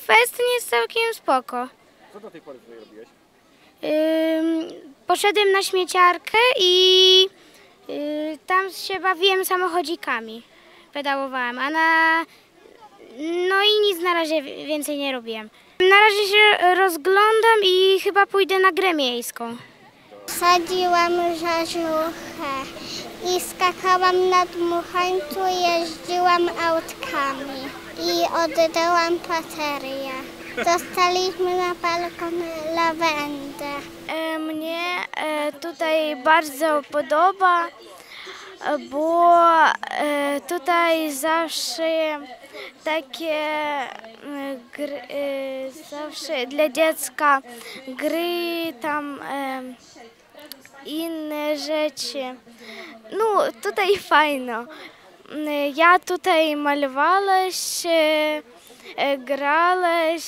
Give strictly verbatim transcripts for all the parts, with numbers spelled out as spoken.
fest jest całkiem spoko. Co do tej pory tutaj robiłeś? Ym, poszedłem na śmieciarkę i yy, tam się bawiłem samochodzikami. Pedałowałem, a na... No i nic na razie więcej nie robiłem. Na razie się rozglądam i chyba pójdę na grę miejską. Sadziłam żarzuchę i skakałam na dmuchańcu, jeździłam autkami i oddałam baterię. Dostaliśmy na balkon lawendę. E, mnie e, tutaj bardzo podoba, bo e, tutaj zawsze takie e, gry, e, zawsze dla dziecka gry, tam e, inne rzeczy. No tutaj fajno. Ja tutaj malowałeś, e, grałeś,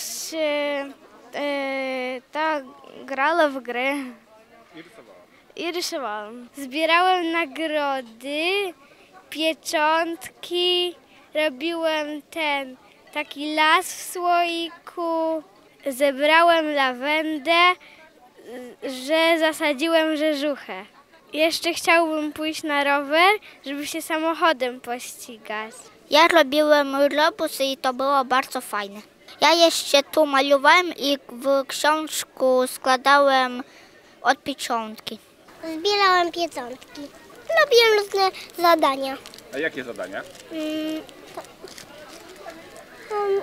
e, tak, grała w grę. I rysowałam. I rysowałam. Zbierałem nagrody, pieczątki, robiłem ten taki las w słoiku, zebrałem lawendę, że zasadziłem rzeżuchę. Jeszcze chciałbym pójść na rower, żeby się samochodem pościgać. Ja robiłem robusy i to było bardzo fajne. Ja jeszcze tu malowałem i w książku składałem od pieczątki. Zbierałem pieczątki. Robiłem różne zadania. A jakie zadania? Mm, um,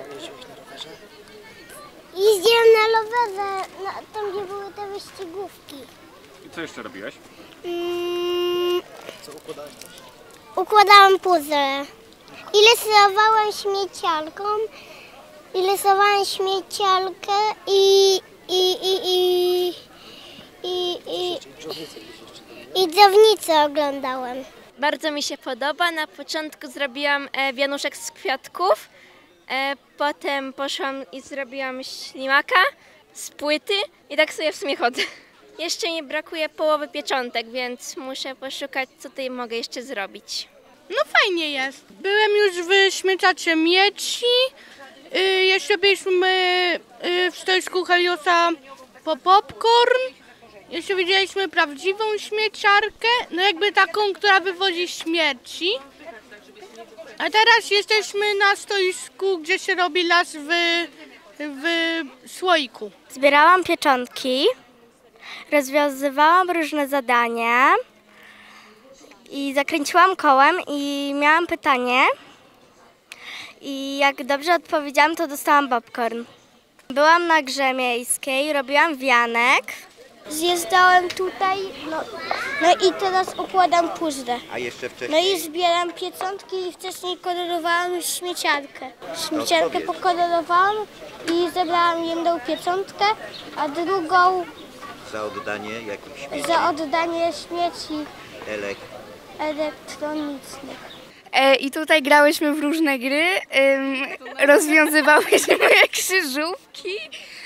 jeździłem na rowerze, na, tam gdzie były te wyścigówki. I co jeszcze robiłeś? Mm, układałem puzzle. I rysowałem śmieciarką. I rysowałem śmieciarkę i i i i i i, i drzewnicę oglądałem. Bardzo mi się podoba. Na początku zrobiłam e, wianuszek z kwiatków, e, potem poszłam i zrobiłam ślimaka z płyty i tak sobie w sumie chodzę. Jeszcze mi brakuje połowy pieczątek, więc muszę poszukać, co tutaj mogę jeszcze zrobić. No fajnie jest. Byłem już w śmieciacie Mieci. Y, jeszcze byliśmy y, w stoisku Heliosa po popcorn. Jeszcze widzieliśmy prawdziwą śmieciarkę, no jakby taką, która wywozi śmieci. A teraz jesteśmy na stoisku, gdzie się robi las w, w słoiku. Zbierałam pieczątki, rozwiązywałam różne zadania i zakręciłam kołem i miałam pytanie. I jak dobrze odpowiedziałam, to dostałam popcorn. Byłam na grze miejskiej, robiłam wianek. Zjeżdżałem tutaj, no, no i teraz układam puzzle. A jeszcze No wcześniej? i zbieram pieczątki i wcześniej kolorowałam śmieciarkę. Śmieciarkę pokolorowałam i zebrałam jedną pieczątkę, a drugą Za oddanie jakichś śmieci za oddanie śmieci elek. elektronicznych. I tutaj grałyśmy w różne gry, rozwiązywałyśmy krzyżówki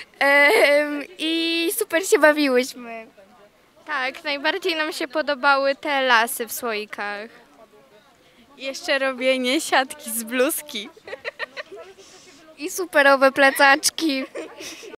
i super się bawiłyśmy. Tak, najbardziej nam się podobały te lasy w słoikach. Jeszcze robienie siatki z bluzki. I superowe plecaczki.